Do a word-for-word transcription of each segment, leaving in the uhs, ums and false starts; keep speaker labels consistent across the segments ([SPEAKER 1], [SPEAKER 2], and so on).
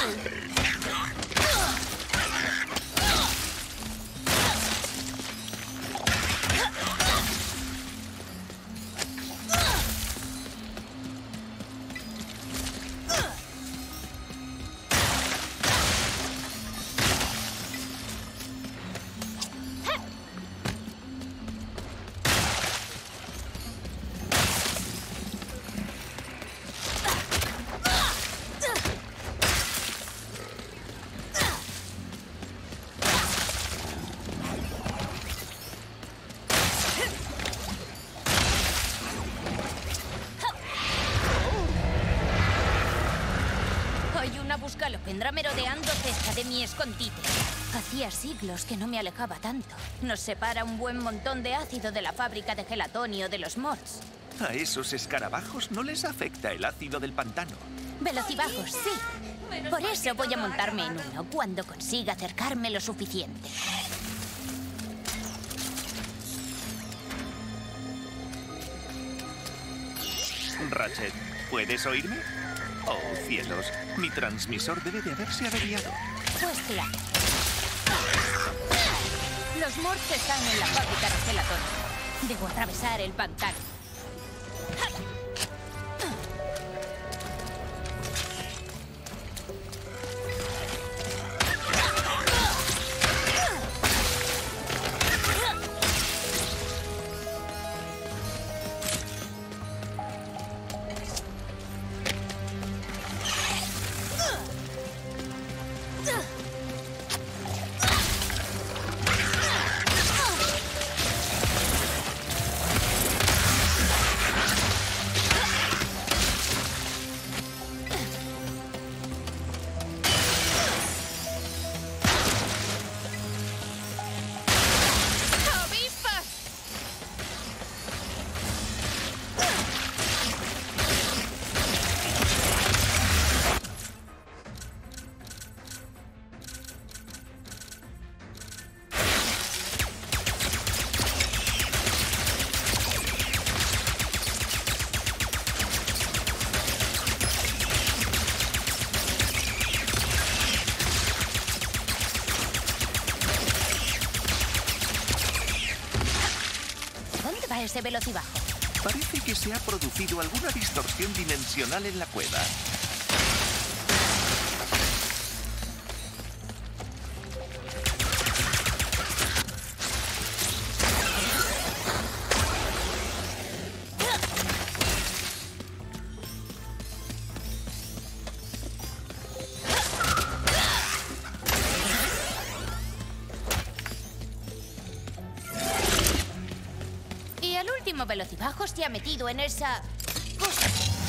[SPEAKER 1] Vendrá merodeando cerca de mi escondite. Hacía siglos que no me alejaba tanto. Nos separa un buen montón de ácido de la fábrica de gelatonio de los Morts.
[SPEAKER 2] A esos escarabajos no les afecta el ácido del pantano.
[SPEAKER 1] Velocibajos, sí. Por eso voy a montarme en uno cuando consiga acercarme lo suficiente.
[SPEAKER 2] Ratchet, ¿puedes oírme? Oh, cielos. Mi transmisor debe de haberse averiado.
[SPEAKER 1] Pues claro. Los Morts están en la fábrica de gelatonio. Debo atravesar el pantano. Ese velocibajo.
[SPEAKER 2] Parece que se ha producido alguna distorsión dimensional en la cueva.
[SPEAKER 1] Velocibajo se ha metido en esa cosa.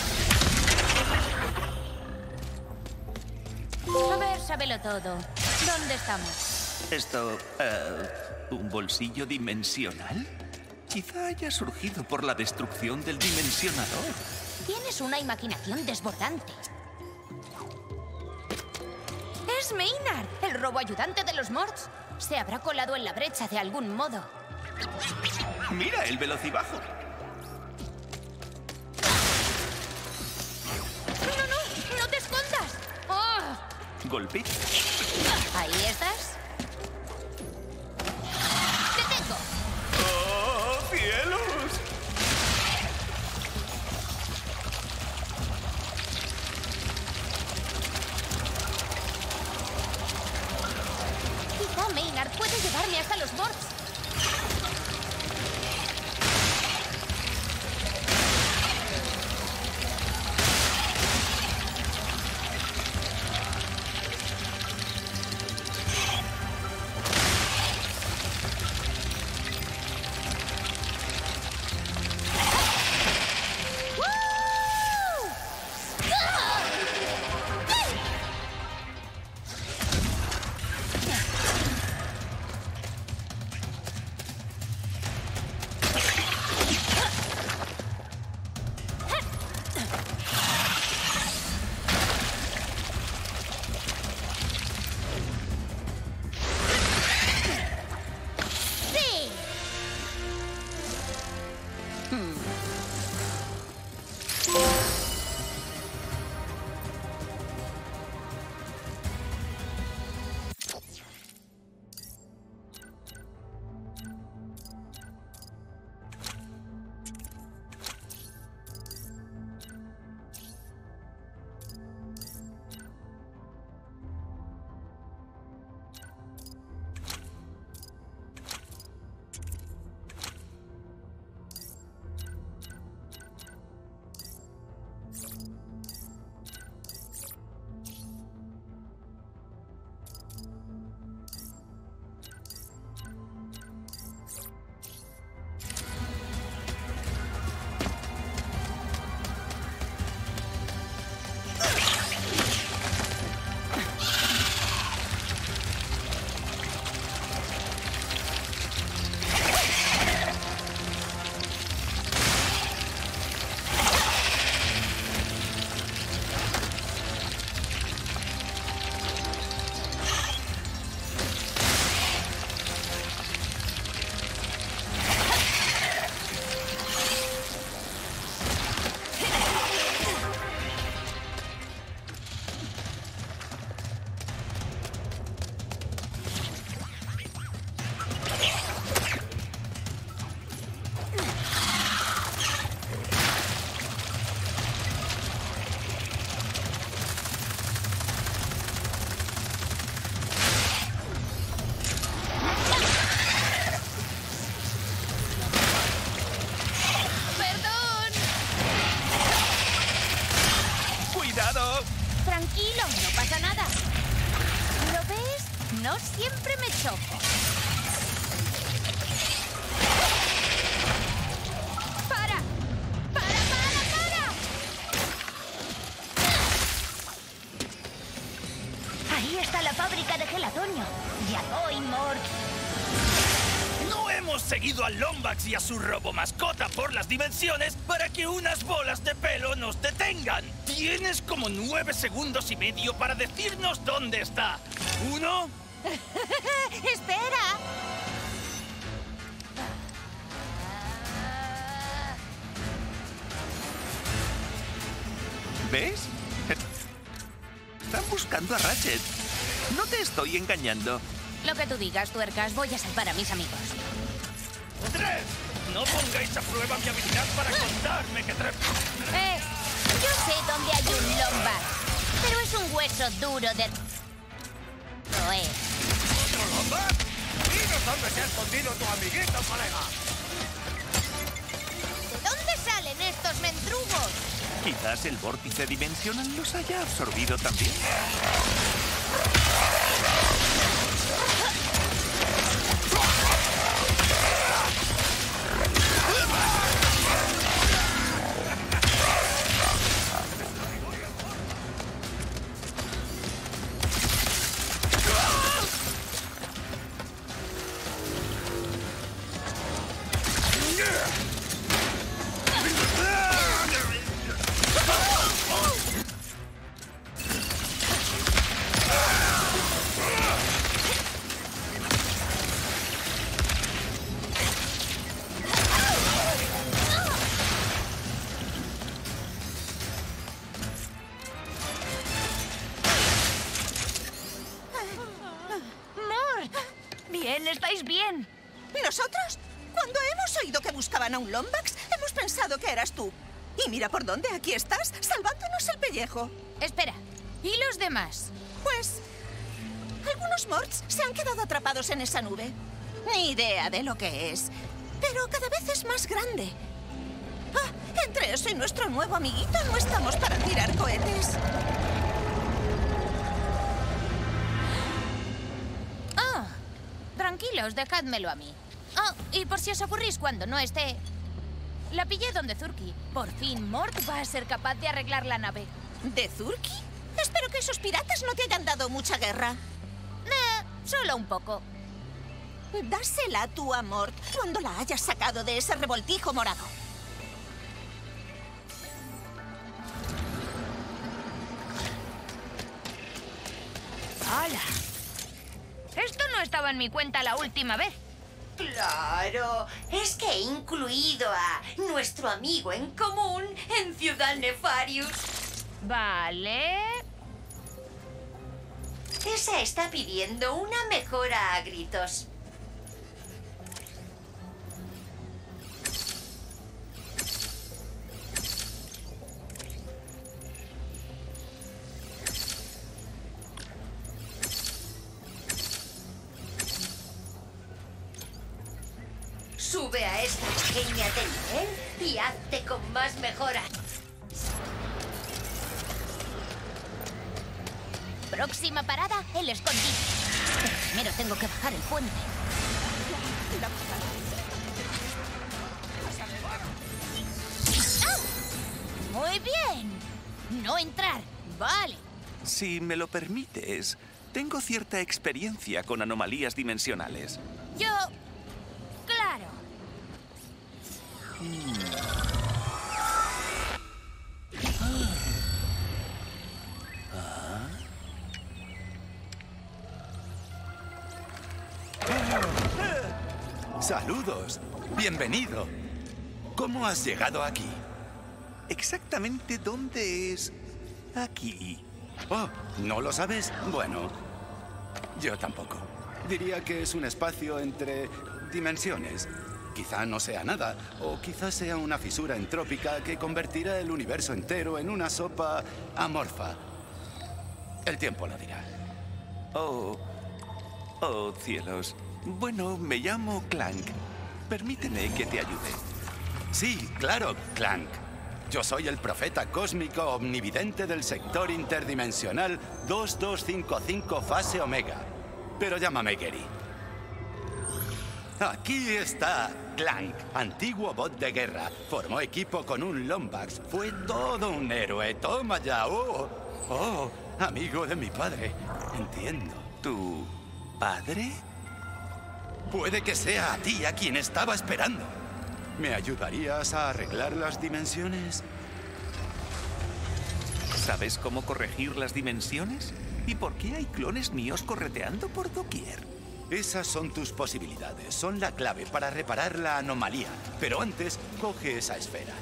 [SPEAKER 1] A ver, sábelo todo. ¿Dónde estamos?
[SPEAKER 2] Esto... Uh, ¿un bolsillo dimensional? Quizá haya surgido por la destrucción del dimensionador.
[SPEAKER 1] Tienes una imaginación desbordante. ¡Es Maynard, el robo ayudante de los Morts! Se habrá colado en la brecha de algún modo.
[SPEAKER 2] ¡Mira el velocibajo!
[SPEAKER 1] ¡No, no! ¡No te escondas! ¡Oh!
[SPEAKER 2] Golpe.
[SPEAKER 1] ¿Ahí estás? ¡Te tengo!
[SPEAKER 2] ¡Oh, cielos!
[SPEAKER 1] Quizá Maynard puede llevarme hasta los Morts.
[SPEAKER 2] ¡Cuidado!
[SPEAKER 1] Tranquilo, no pasa nada. ¿Lo ves? No siempre me choco. ¡Para! ¡Para, para, para! Ahí está la fábrica de gelatonio. Ya voy, Mort.
[SPEAKER 2] No hemos seguido al Lombax y a su robo mascota por las dimensiones para que unas bolas de pelo nos detengan. Tienes como nueve segundos y medio para decirnos dónde está. ¿Uno?
[SPEAKER 1] ¡Espera!
[SPEAKER 2] ¿Ves? Están buscando a Ratchet. No te estoy engañando.
[SPEAKER 1] Lo que tú digas, tuercas, voy a salvar a mis amigos.
[SPEAKER 2] ¡Tres! No pongáis a prueba mi habilidad para contarme que tres...
[SPEAKER 1] Eh, yo sé dónde hay un Lombard, pero es un hueso duro de... roer.
[SPEAKER 3] ¿Otro Lombard? Dinos dónde se ha escondido tu amiguito, colega.
[SPEAKER 1] ¿De dónde salen estos mendrugos?
[SPEAKER 2] Quizás el vórtice dimensional los haya absorbido también.
[SPEAKER 1] Bien, ¿estáis bien?
[SPEAKER 4] ¿Nosotros? Cuando hemos oído que buscaban a un Lombax, hemos pensado que eras tú. Y mira por dónde, aquí estás, salvándonos el pellejo.
[SPEAKER 1] Espera, ¿y los demás?
[SPEAKER 4] Pues... algunos Morts se han quedado atrapados en esa nube. Ni idea de lo que es. Pero cada vez es más grande. Ah, entre eso y nuestro nuevo amiguito no estamos para tirar cohetes.
[SPEAKER 1] Ah, tranquilos, dejádmelo a mí. Ah, y por si os aburrís cuando no esté... La pillé donde Zurki. Por fin Mort va a ser capaz de arreglar la nave.
[SPEAKER 4] ¿De Zurki? Espero que esos piratas no te hayan dado mucha guerra.
[SPEAKER 1] Nah, solo un poco.
[SPEAKER 4] Dásela tú a Mort cuando la hayas sacado de ese revoltijo morado.
[SPEAKER 1] ¡Hala! Esto no estaba en mi cuenta la última vez.
[SPEAKER 5] Claro, es que he incluido a nuestro amigo en común en Ciudad Nefarius.
[SPEAKER 1] Vale.
[SPEAKER 5] Esa está pidiendo una mejora a gritos. Sube a esta pequeña de nivel y hazte con más mejoras.
[SPEAKER 1] Próxima parada, el escondite. Pero primero tengo que bajar el puente. ¡Ah! Muy bien. No entrar. Vale.
[SPEAKER 2] Si me lo permites, tengo cierta experiencia con anomalías dimensionales.
[SPEAKER 1] Yo... claro.
[SPEAKER 3] Saludos. Bienvenido. ¿Cómo has llegado aquí?
[SPEAKER 2] ¿Exactamente dónde es aquí?
[SPEAKER 3] Oh, ¿no lo sabes? Bueno, yo tampoco. Diría que es un espacio entre dimensiones. Quizá no sea nada, o quizá sea una fisura entrópica que convertirá el universo entero en una sopa amorfa. El tiempo lo dirá.
[SPEAKER 2] Oh, oh, cielos. Bueno, me llamo Clank. Permíteme que te ayude.
[SPEAKER 3] Sí, claro, Clank. Yo soy el profeta cósmico omnividente del sector interdimensional dos dos cinco cinco fase Omega. Pero llámame Gary. Aquí está Clank, antiguo bot de guerra. Formó equipo con un Lombax. Fue todo un héroe. Toma ya. Oh, oh, amigo de mi padre. Entiendo.
[SPEAKER 6] ¿Tu padre?
[SPEAKER 3] Puede que sea a ti a quien estaba esperando. ¿Me ayudarías a arreglar las dimensiones?
[SPEAKER 6] ¿Sabes cómo corregir las dimensiones? ¿Y por qué hay clones míos correteando por doquier?
[SPEAKER 3] Esas son tus posibilidades. Son la clave para reparar la anomalía. Pero antes, coge esa esfera.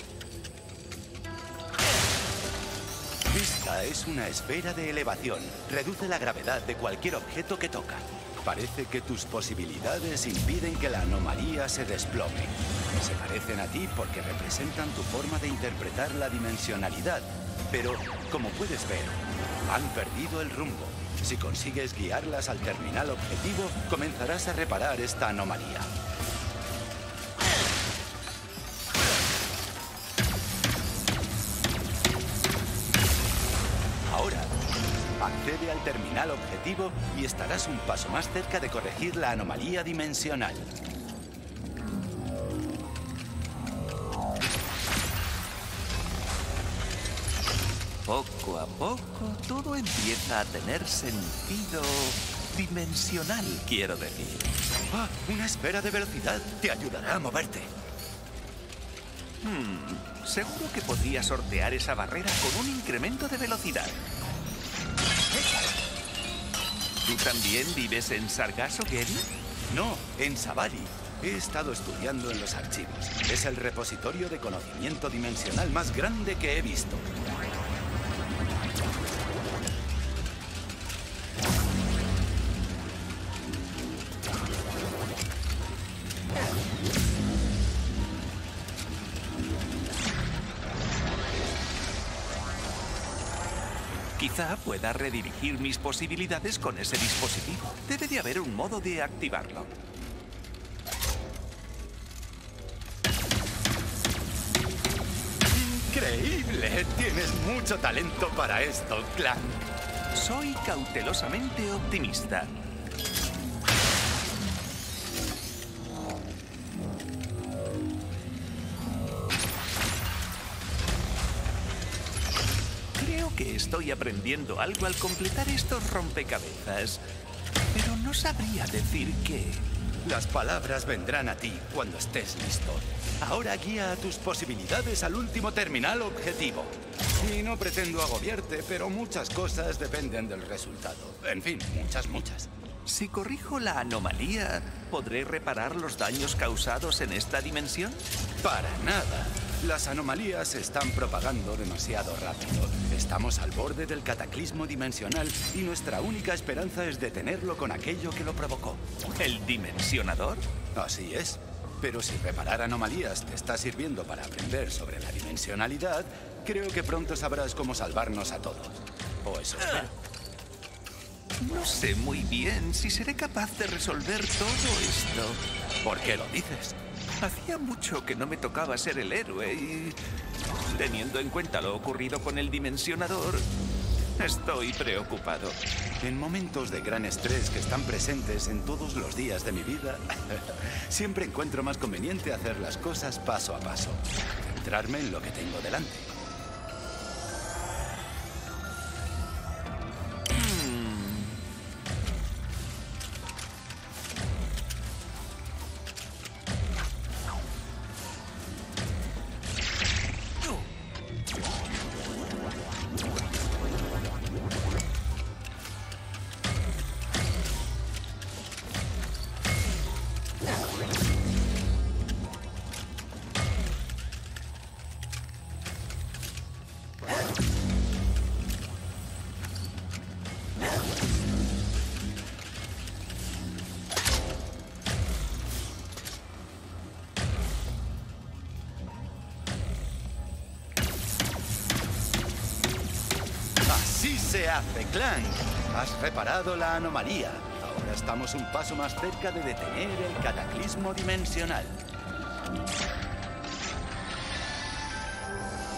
[SPEAKER 3] Esta es una esfera de elevación. Reduce la gravedad de cualquier objeto que toca. Parece que tus posibilidades impiden que la anomalía se desplome. Se parecen a ti porque representan tu forma de interpretar la dimensionalidad. Pero, como puedes ver, han perdido el rumbo. Si consigues guiarlas al terminal objetivo, comenzarás a reparar esta anomalía. Ahora, accede al terminal objetivo y estarás un paso más cerca de corregir la anomalía dimensional.
[SPEAKER 6] Poco a poco, todo empieza a tener sentido dimensional, quiero decir.
[SPEAKER 3] Ah, una esfera de velocidad te ayudará a moverte.
[SPEAKER 6] Hmm, seguro que podría sortear esa barrera con un incremento de velocidad. ¿Tú también vives en Sargasso, Gary?
[SPEAKER 3] No, en Savali. He estado estudiando en los archivos. Es el repositorio de conocimiento dimensional más grande que he visto.
[SPEAKER 6] Quizá pueda redirigir mis posibilidades con ese dispositivo. Debe de haber un modo de activarlo.
[SPEAKER 3] ¡Increíble! Tienes mucho talento para esto, Clank.
[SPEAKER 6] Soy cautelosamente optimista. Creo que estoy aprendiendo algo al completar estos rompecabezas, pero no sabría decir qué.
[SPEAKER 3] Las palabras vendrán a ti cuando estés listo. Ahora guía a tus posibilidades al último terminal objetivo. Y no pretendo agobiarte, pero muchas cosas dependen del resultado. En fin, muchas, muchas.
[SPEAKER 6] Si corrijo la anomalía, ¿podré reparar los daños causados en esta dimensión?
[SPEAKER 3] Para nada. Las anomalías se están propagando demasiado rápido. Estamos al borde del cataclismo dimensional y nuestra única esperanza es detenerlo con aquello que lo provocó.
[SPEAKER 6] ¿El dimensionador?
[SPEAKER 3] Así es. Pero si reparar anomalías te está sirviendo para aprender sobre la dimensionalidad, creo que pronto sabrás cómo salvarnos a todos. O eso espero.
[SPEAKER 6] No sé muy bien si seré capaz de resolver todo esto.
[SPEAKER 3] ¿Por qué lo dices?
[SPEAKER 6] Hacía mucho que no me tocaba ser el héroe y, teniendo en cuenta lo ocurrido con el dimensionador, estoy preocupado.
[SPEAKER 3] En momentos de gran estrés que están presentes en todos los días de mi vida, siempre encuentro más conveniente hacer las cosas paso a paso. Centrarme en lo que tengo delante. ¡Así se hace, Clank! Has reparado la anomalía. Ahora estamos un paso más cerca de detener el cataclismo dimensional.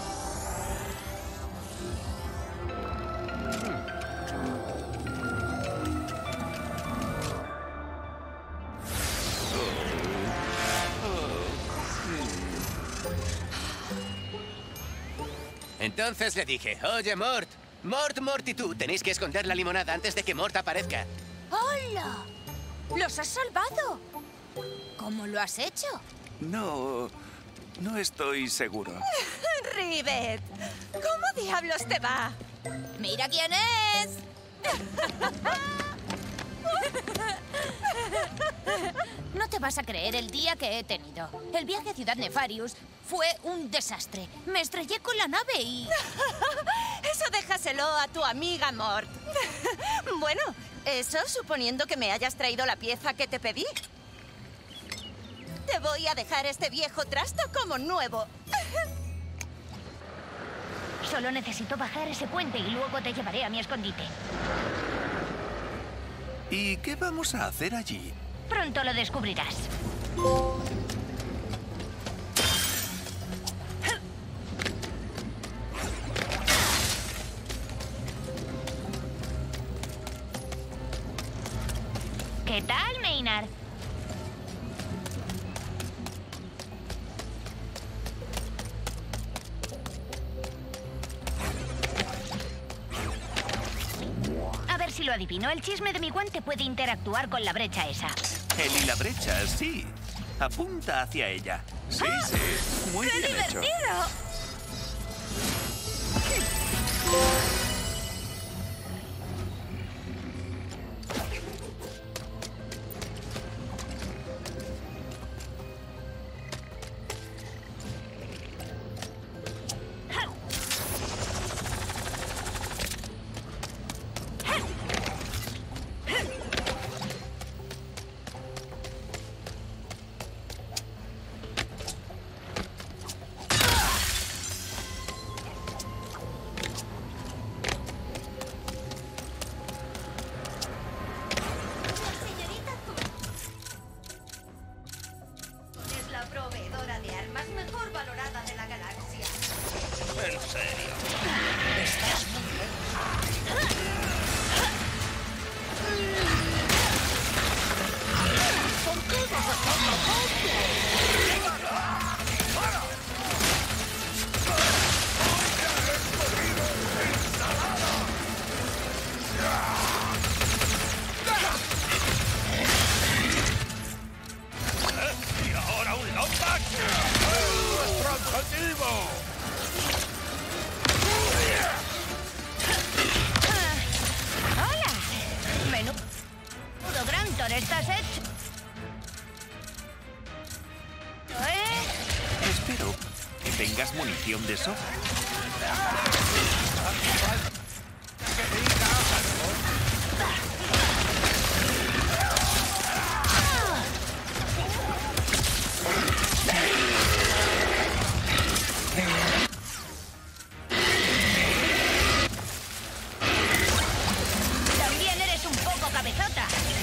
[SPEAKER 7] Entonces le dije, oye, Mort, Mort, Mort y tú tenéis que esconder la limonada antes de que Mort aparezca.
[SPEAKER 1] ¡Hola! ¡Los has salvado! ¿Cómo lo has hecho?
[SPEAKER 6] No, no estoy seguro.
[SPEAKER 4] Rivet, ¿cómo diablos te va?
[SPEAKER 1] ¡Mira quién es! No te vas a creer el día que he tenido. El viaje a Ciudad Nefarius fue un desastre. Me estrellé con la nave y...
[SPEAKER 4] Eso déjaselo a tu amiga Mort. Bueno, eso suponiendo que me hayas traído la pieza que te pedí. Te voy a dejar este viejo trasto como nuevo.
[SPEAKER 1] Solo necesito bajar ese puente y luego te llevaré a mi escondite.
[SPEAKER 6] ¿Y qué vamos a hacer allí?
[SPEAKER 1] Pronto lo descubrirás. ¿Qué tal, Maynard? A ver si lo adivino. El chisme de mi guante puede interactuar con la brecha esa.
[SPEAKER 6] El y la brecha, sí. Apunta hacia ella. Sí, sí. Muy bien hecho.
[SPEAKER 5] Proveedora de armas mejor valorada de la galaxia.
[SPEAKER 2] En serio.
[SPEAKER 5] Estás muy
[SPEAKER 2] ¿Y ahora un Lombax? ¡Nuestro objetivo!
[SPEAKER 1] ¡Hola! Menudo Grantor, ¿estás hecho? ¿Eh?
[SPEAKER 6] Espero que tengas munición de sobra.
[SPEAKER 1] También eres un poco cabezota.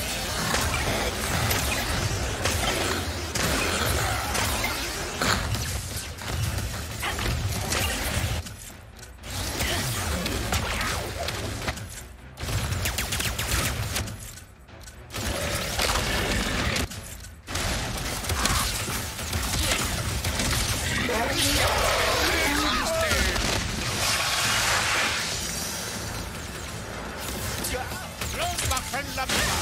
[SPEAKER 2] ¡Lombax en la vida!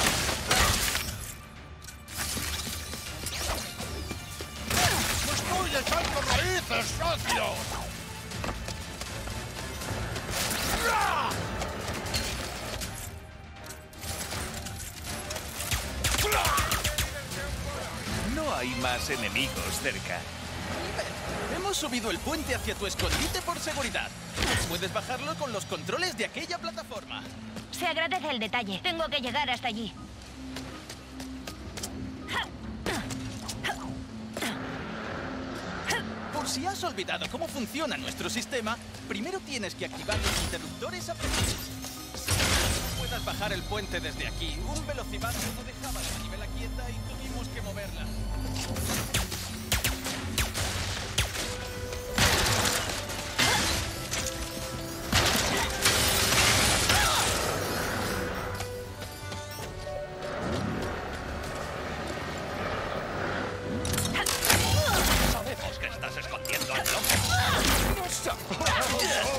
[SPEAKER 2] ¡Me estoy echando raíces, socio!
[SPEAKER 6] No hay más enemigos cerca.
[SPEAKER 8] Hemos subido el puente hacia tu escondite por seguridad. Puedes bajarlo con los controles de aquella plataforma.
[SPEAKER 1] Se agradece el detalle. Tengo que llegar hasta allí.
[SPEAKER 8] Por si has olvidado cómo funciona nuestro sistema, primero tienes que activar los interruptores aprendidos. Si puedas bajar el puente desde aquí, un velocibando no dejaba la manivela quieta y tuvimos que moverla.
[SPEAKER 2] Sabemos que estás escondiendo al Lombax.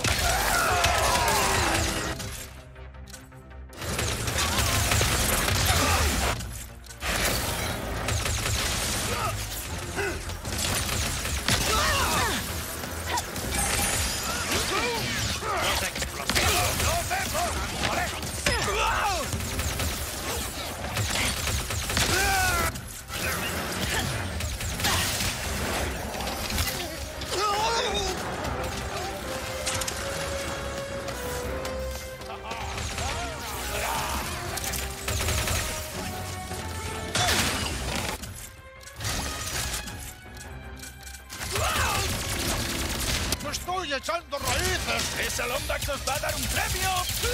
[SPEAKER 2] dices? ¡Esa Lombax os va a dar un premio!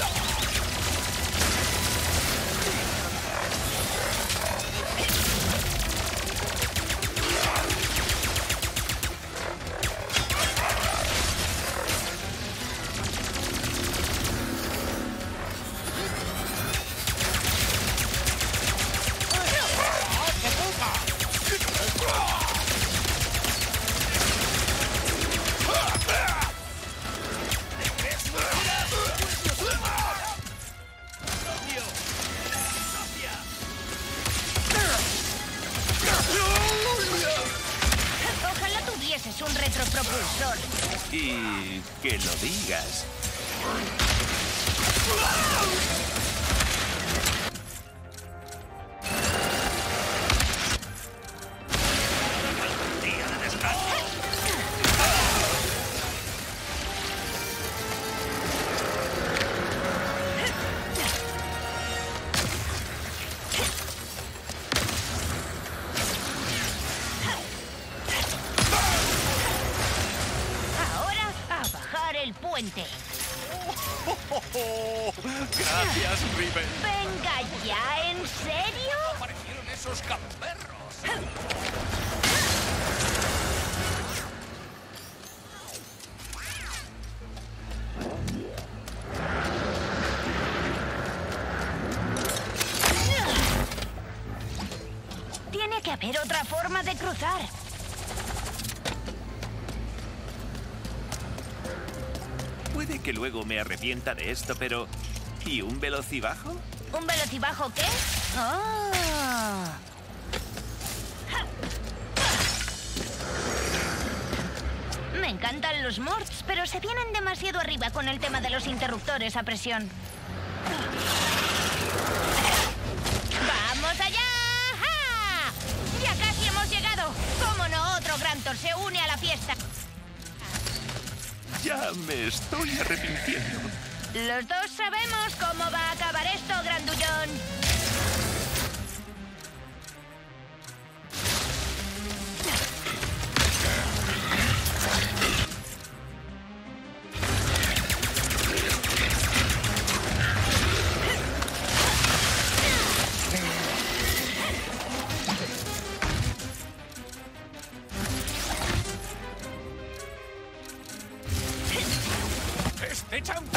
[SPEAKER 1] Ojalá tuvieses un retropropulsor.
[SPEAKER 6] Y que lo digas.
[SPEAKER 2] Día de descanso.
[SPEAKER 1] Ahora a bajar el puente.
[SPEAKER 6] Gracias, Riven.
[SPEAKER 1] Venga ya, ¿en serio?
[SPEAKER 6] Aparecieron esos gamberros.
[SPEAKER 1] Tiene que haber otra forma de cruzar.
[SPEAKER 6] Puede que luego me arrepienta de esto, pero... ¿y un velocibajo?
[SPEAKER 1] ¿Un velocibajo qué? ¡Ah! Me encantan los morts, pero se vienen demasiado arriba con el tema de los interruptores a presión. ¡Vamos allá! ¡Ja! ¡Ya casi hemos llegado! ¡Cómo no! Otro Grantor se une a la fiesta.
[SPEAKER 6] Ya me estoy arrepintiendo.
[SPEAKER 1] Los dos sabemos cómo va a acabar esto, grandullón.
[SPEAKER 2] ¡Este chanfle!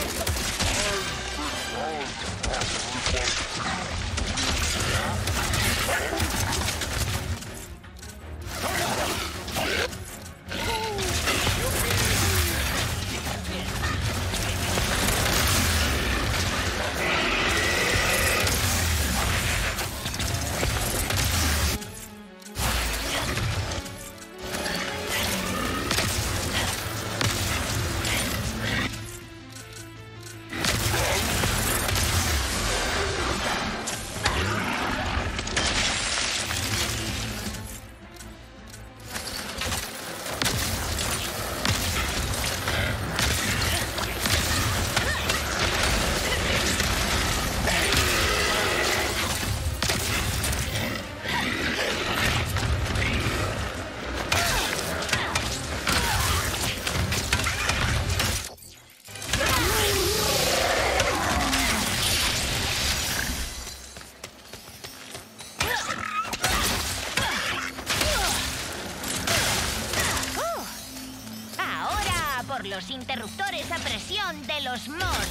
[SPEAKER 1] Los interruptores a presión de los morts.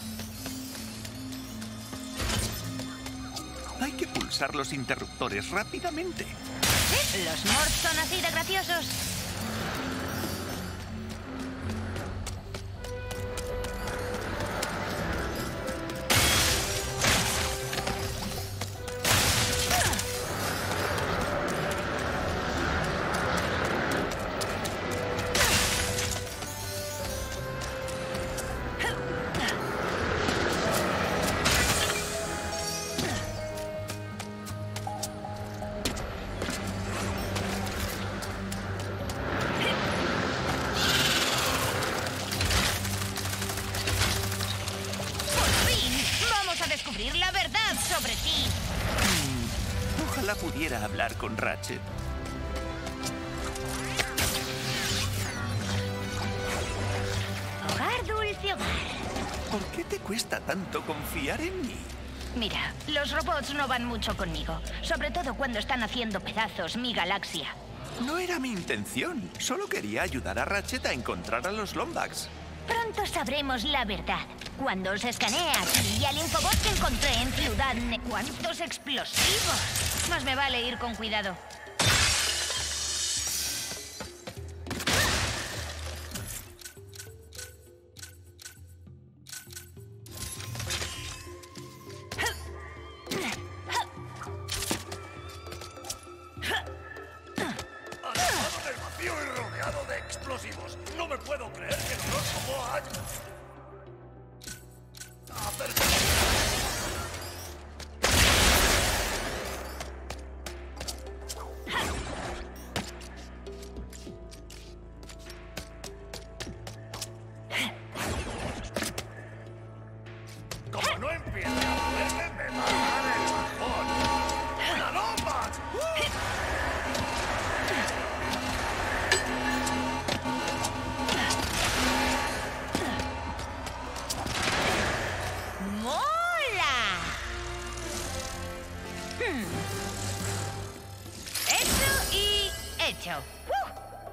[SPEAKER 6] Hay que pulsar los interruptores rápidamente.
[SPEAKER 1] Los morts son así de graciosos. Descubrir la verdad sobre ti.
[SPEAKER 6] Mm, ojalá pudiera hablar con Ratchet. ¿Por qué te cuesta tanto confiar en mí?
[SPEAKER 1] Mira, los robots no van mucho conmigo. Sobre todo cuando están haciendo pedazos mi galaxia.
[SPEAKER 6] No era mi intención. Solo quería ayudar a Ratchet a encontrar a los Lombax.
[SPEAKER 1] Pronto sabremos la verdad. Cuando os escanee aquí y al infobot que encontré en Ciudad Ne... ¡Cuántos explosivos! Más me vale ir con cuidado.
[SPEAKER 2] No me puedo creer que no nos tomó años. Ah, como no empiece a moverme, me va a dar el bajón. ¡Una Lombax!
[SPEAKER 1] Hecho y hecho. ¡Uh!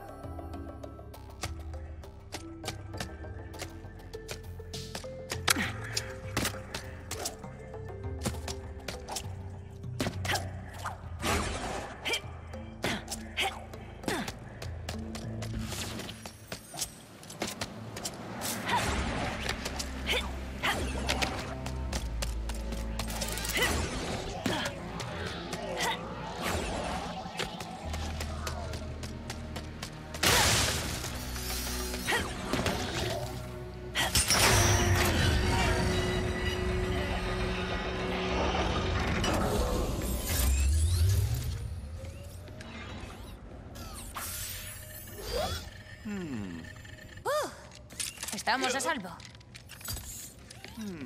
[SPEAKER 1] Estamos a salvo.
[SPEAKER 6] Hmm.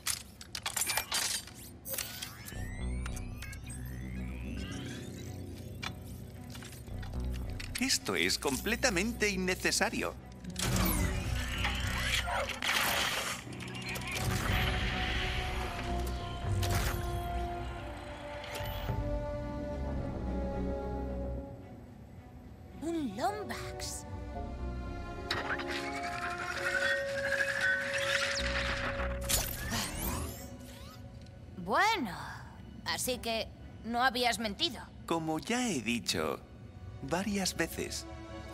[SPEAKER 6] Esto es completamente innecesario.
[SPEAKER 1] Un Lombax. Bueno, así que no habías mentido.
[SPEAKER 6] Como ya he dicho varias veces.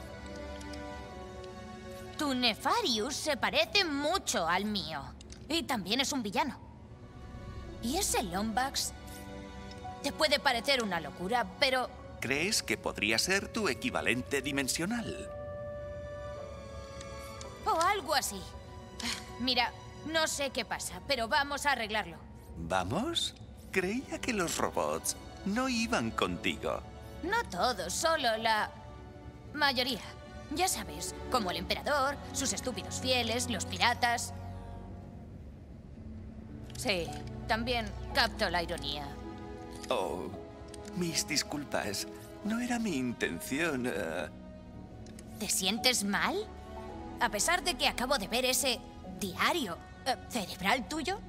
[SPEAKER 1] Tu Nefarius se parece mucho al mío. Y también es un villano. Y ese Lombax te puede parecer una locura, pero...
[SPEAKER 6] ¿Crees que podría ser tu equivalente dimensional?
[SPEAKER 1] O algo así. Mira, no sé qué pasa, pero vamos a arreglarlo.
[SPEAKER 6] ¿Vamos? Creía que los robots no iban contigo.
[SPEAKER 1] No todos, solo la mayoría. Ya sabes, como el emperador, sus estúpidos fieles, los piratas. Sí, también capto la ironía.
[SPEAKER 6] Oh, mis disculpas. No era mi intención. Uh...
[SPEAKER 1] ¿Te sientes mal? A pesar de que acabo de ver ese diario uh, cerebral tuyo.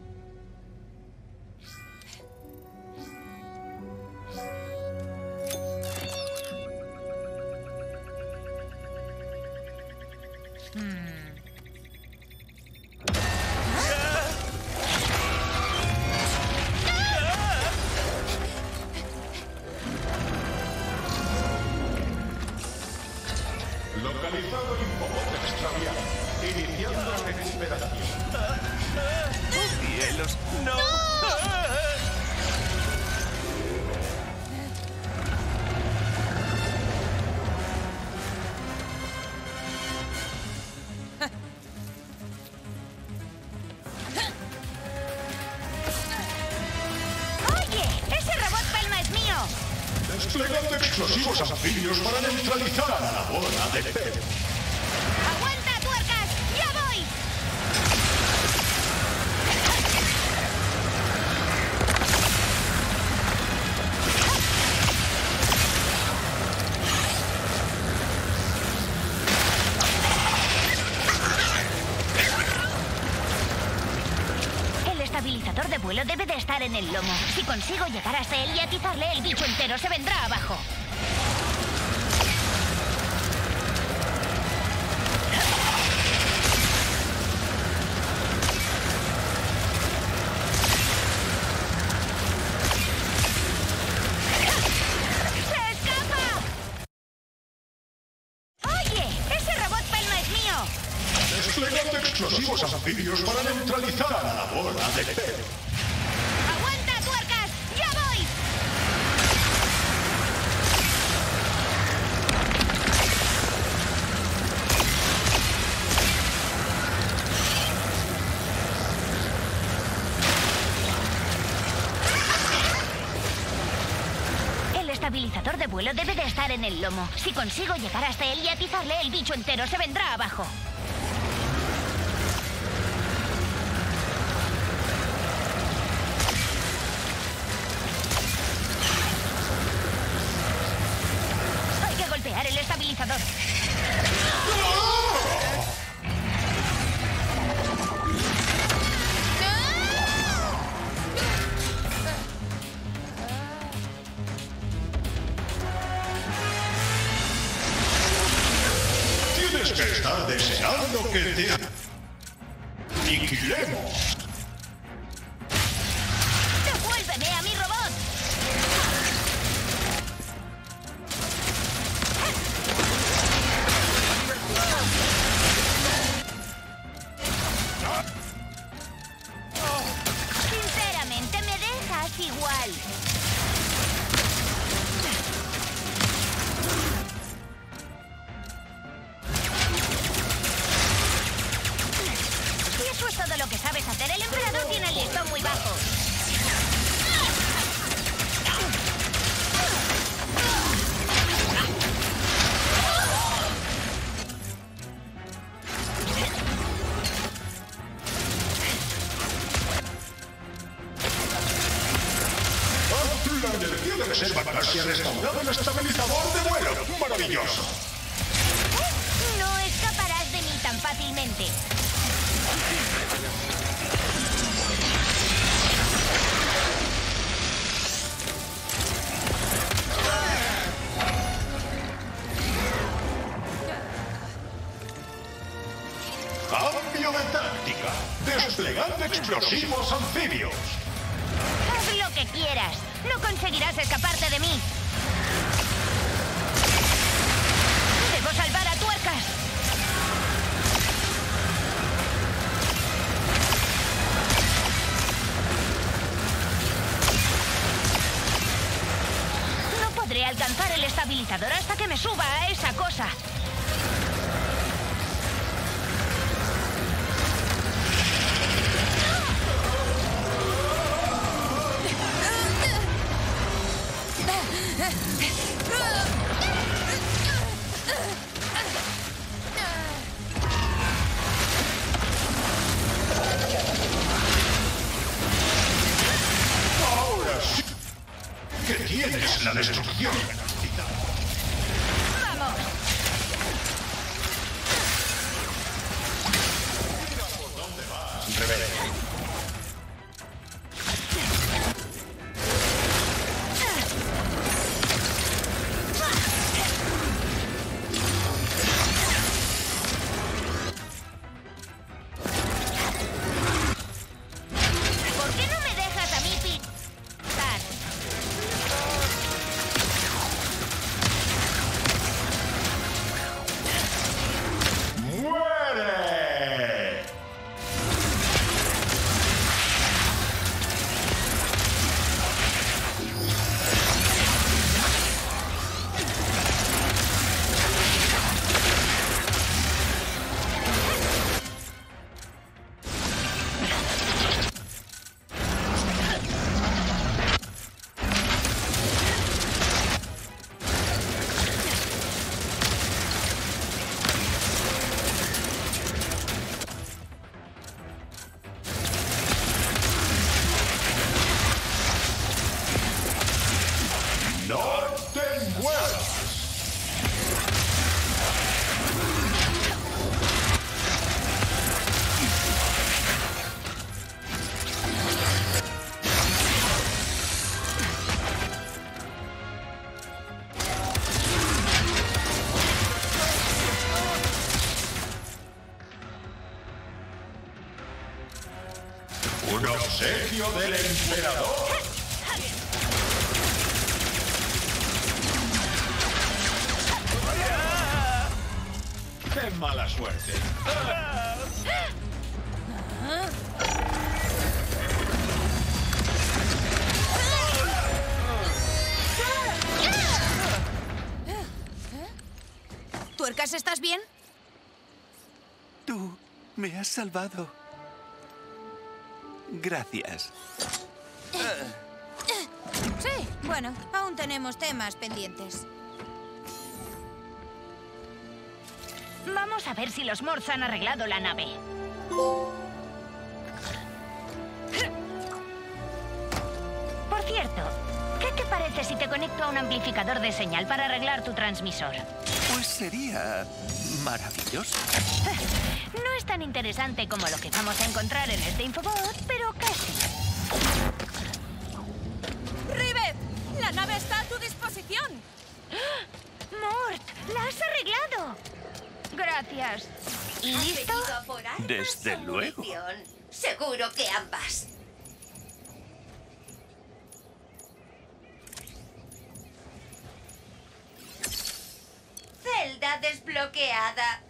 [SPEAKER 1] Hmm.
[SPEAKER 9] Localizado infobot extraviado. Iniciando recuperación.
[SPEAKER 6] ¡Cielos! ¡No!
[SPEAKER 1] ¡Oye! ¡Ese robot palma es mío!
[SPEAKER 9] Desplegando explosivos anfibios para neutralizar a la bola de pez.
[SPEAKER 1] ¡Aguanta, tuercas! ¡Ya voy! estabilizador de vuelo debe de estar en el lomo. Si consigo llegar hasta él y atizarle, el bicho entero se vendrá abajo.
[SPEAKER 9] Desplegando explosivos anfibios para neutralizar a la bola de pelo.
[SPEAKER 1] ¡Aguanta, tuercas! ¡Ya voy! El estabilizador de vuelo debe de estar en el lomo. Si consigo llegar hasta él y atizarle, el bicho entero se vendrá abajo. El estabilizador.
[SPEAKER 9] Tienes que estar deseando que te aniquilemos.
[SPEAKER 1] ¡Devuélveme a mi robot! Sinceramente, me dejas igual. Si eso es todo lo que sabes hacer, el emperador tiene el listón muy bajo.
[SPEAKER 9] La energía de reserva casi ha restaurado el estabilizador de vuelo. ¡Maravilloso!
[SPEAKER 1] No escaparás de mí tan fácilmente.
[SPEAKER 9] Cambio de táctica. Desplegando explosivos anfibios.
[SPEAKER 1] Haz lo que quieras. No conseguirás escaparte de mí. Debo salvar a tuercas. No podré alcanzar el estabilizador hasta que me suba a esa cosa.
[SPEAKER 9] Ahora sí que tienes la destrucción garantizada.
[SPEAKER 1] ¡Vamos!
[SPEAKER 9] ¿Dónde vas, rebelde?
[SPEAKER 1] ¿Por qué no me dejas a mí pisar?
[SPEAKER 9] ¡Muere! Un obsequio del emperador. ¡Qué mala suerte!
[SPEAKER 1] ¿Tuercas, estás bien?
[SPEAKER 6] Tú me has salvado. Gracias.
[SPEAKER 1] Sí, bueno, aún tenemos temas pendientes.
[SPEAKER 10] Vamos a ver si los Morts han arreglado la nave. Por cierto, ¿qué te parece si te conecto a un amplificador de señal para arreglar tu transmisor?
[SPEAKER 6] Pues sería maravilloso.
[SPEAKER 10] No es tan interesante como lo que vamos a encontrar en este infobot, pero casi.
[SPEAKER 1] ¡Rivet! ¡La nave está a tu disposición!
[SPEAKER 10] ¡Mort! ¡La has arreglado! Gracias. ¿Y
[SPEAKER 5] ¿Has
[SPEAKER 10] listo?
[SPEAKER 5] venido a por armas
[SPEAKER 6] Desde
[SPEAKER 5] o
[SPEAKER 6] luego.
[SPEAKER 5] munición? Seguro que ambas. Celda desbloqueada.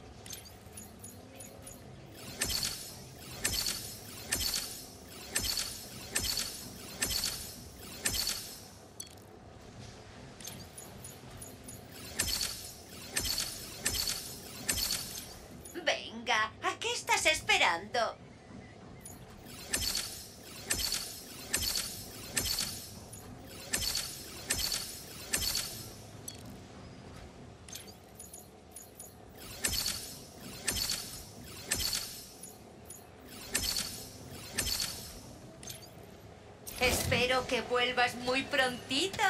[SPEAKER 5] Venga, ¿a qué estás esperando? Espero que vuelvas muy prontito.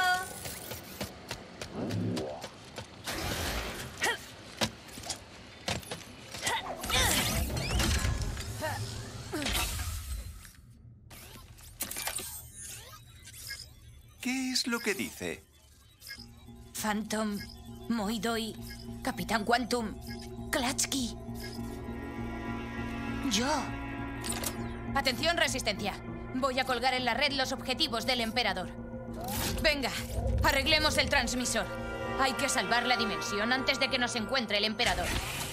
[SPEAKER 6] ¿Qué es lo que dice?
[SPEAKER 1] Phantom, Moidoi, Capitán Quantum, Klatsky. Yo. Atención, Resistencia. Voy a colgar en la red los objetivos del Emperador. Venga, arreglemos el transmisor. Hay que salvar la dimensión antes de que nos encuentre el Emperador.